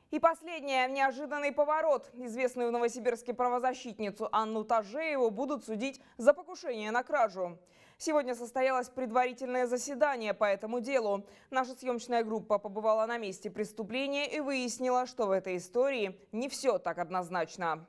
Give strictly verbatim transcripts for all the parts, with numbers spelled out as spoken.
И последнее. Неожиданный поворот. Известную в Новосибирске правозащитницу Анну Тажееву будут судить за покушение на кражу. Сегодня состоялось предварительное заседание по этому делу. Наша съемочная группа побывала на месте преступления и выяснила, что в этой истории не все так однозначно.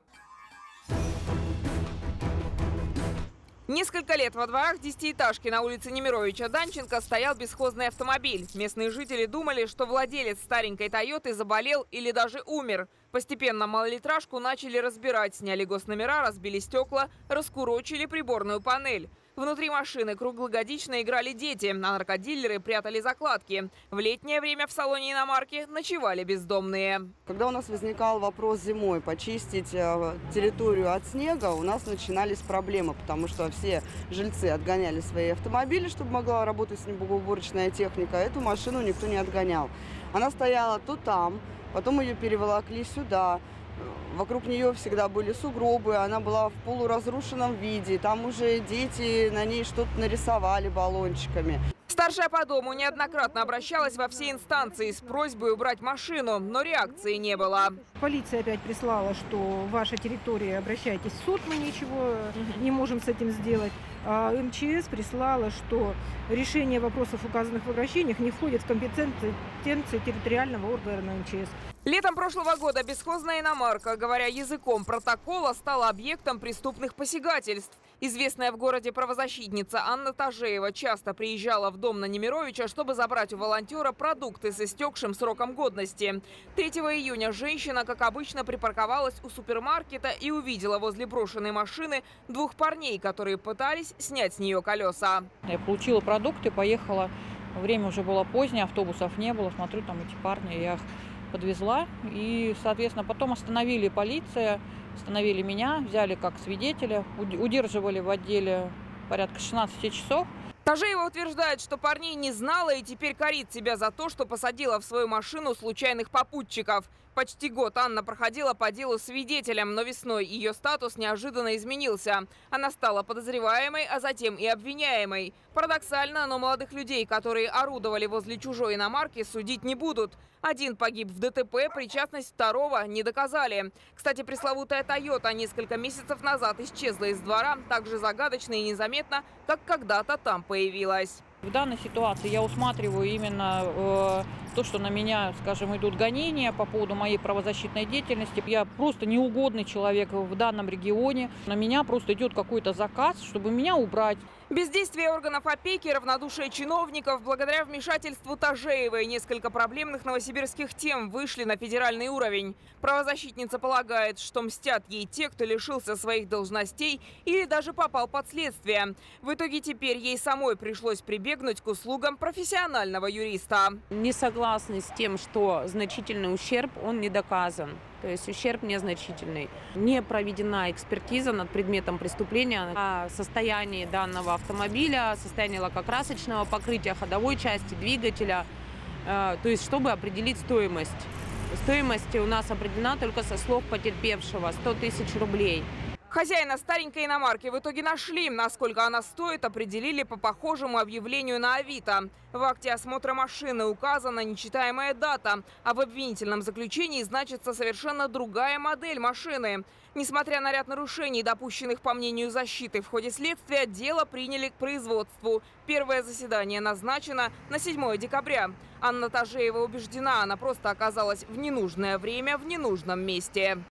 Несколько лет во дворах десятиэтажки на улице Немировича-Данченко стоял бесхозный автомобиль. Местные жители думали, что владелец старенькой «Тойоты» заболел или даже умер. Постепенно малолитражку начали разбирать, сняли госномера, разбили стекла, раскурочили приборную панель. Внутри машины круглогодично играли дети, а наркодилеры прятали закладки. В летнее время в салоне иномарки ночевали бездомные. Когда у нас возникал вопрос зимой почистить территорию от снега, у нас начинались проблемы, потому что все жильцы отгоняли свои автомобили, чтобы могла работать снегоуборочная техника. Эту машину никто не отгонял. Она стояла то там, потом ее переволокли сюда. Вокруг нее всегда были сугробы, она была в полуразрушенном виде. Там уже дети на ней что-то нарисовали баллончиками. Старшая по дому неоднократно обращалась во все инстанции с просьбой убрать машину, но реакции не было. Полиция опять прислала, что ваша территория, обращайтесь в суд, мы ничего не можем с этим сделать. А МЧС прислала, что решение вопросов, указанных в обращениях, не входит в компетенцию территориального органа МЧС. Летом прошлого года бесхозная иномарка, говоря языком протокола, стала объектом преступных посягательств. Известная в городе правозащитница Анна Тажеева часто приезжала в дом на Немировича, чтобы забрать у волонтера продукты с истекшим сроком годности. третьего июня женщина, как обычно, припарковалась у супермаркета и увидела возле брошенной машины двух парней, которые пытались снять с нее колеса. Я получила продукты, поехала. Время уже было позднее, автобусов не было. Смотрю, там эти парни, я их подвезла. И, соответственно, потом остановили полиция, остановили меня, взяли как свидетеля, удерживали в отделе порядка шестнадцати часов. Тажеева утверждает, что парней не знала и теперь корит себя за то, что посадила в свою машину случайных попутчиков. Почти год Анна проходила по делу свидетелем, но весной ее статус неожиданно изменился. Она стала подозреваемой, а затем и обвиняемой. Парадоксально, но молодых людей, которые орудовали возле чужой иномарки, судить не будут. Один погиб в ДТП, причастность второго не доказали. Кстати, пресловутая «Тойота» несколько месяцев назад исчезла из двора так же загадочно и незаметно, как когда-то там появилась. В данной ситуации я усматриваю именно э, то, что на меня, скажем, идут гонения по поводу моей правозащитной деятельности. Я просто неугодный человек в данном регионе. На меня просто идет какой-то заказ, чтобы меня убрать. Бездействие органов опеки, равнодушие чиновников. Благодаря вмешательству Тажеевой несколько проблемных новосибирских тем вышли на федеральный уровень. Правозащитница полагает, что мстят ей те, кто лишился своих должностей или даже попал под следствие. В итоге теперь ей самой пришлось прибегнуть к услугам профессионального юриста. Не согласны с тем, что значительный ущерб, он не доказан. То есть ущерб незначительный. Не проведена экспертиза над предметом преступления о состоянии данного автомобиля, состоянии лакокрасочного покрытия, ходовой части, двигателя. То есть чтобы определить стоимость. Стоимость у нас определена только со слов потерпевшего – сто тысяч рублей. Хозяина старенькой иномарки в итоге нашли. Насколько она стоит, определили по похожему объявлению на Авито. В акте осмотра машины указана нечитаемая дата, а в обвинительном заключении значится совершенно другая модель машины. Несмотря на ряд нарушений, допущенных по мнению защиты в ходе следствия, дело приняли к производству. Первое заседание назначено на седьмое декабря. Анна Тажеева убеждена, она просто оказалась в ненужное время в ненужном месте.